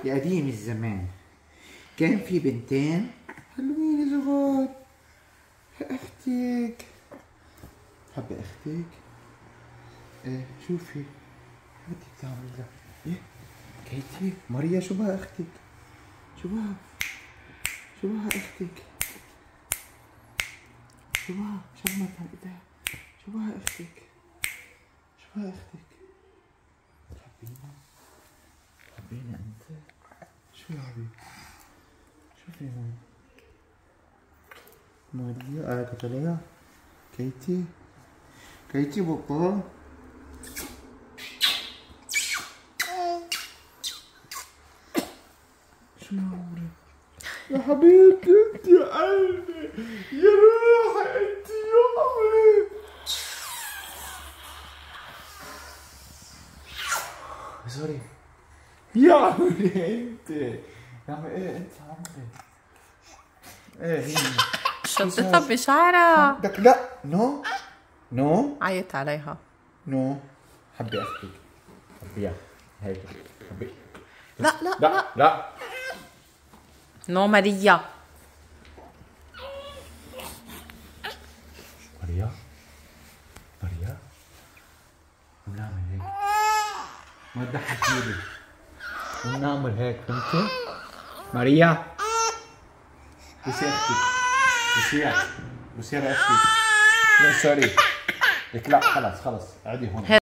يا قديم الزمان كان في بنتين حلوين صغار. اختك حبة اختك. ايه شوفي بدك تعملي لها ايه كيتي ماريا. شو بها اختك؟ شو بها اختك؟ شو بها شمت عن ايديها. شو بها اختك؟ تحبينا انت؟ شو يا حبيبي؟ شوفي هون ماريا قالت عليها كيتي بابا. شو عمرك يا حبيبتي انت يا قلبي يا روحي انت يا عمري. سوري يا عمري انت يا عمري. ايه انت يا عمري؟ ايه هي شطتها بشعرها. بدك لا نو عيط عليها. نو حبي اختك حبيها هيك حبي. لا لا لا لا نو ماريا. ماريا ونعمل هيك ما تضحك ايدي ونعمل هيك فهمتي؟ ماريا بصي اختك بصير اختك. لا سوري لك لا خلص اقعدي هون.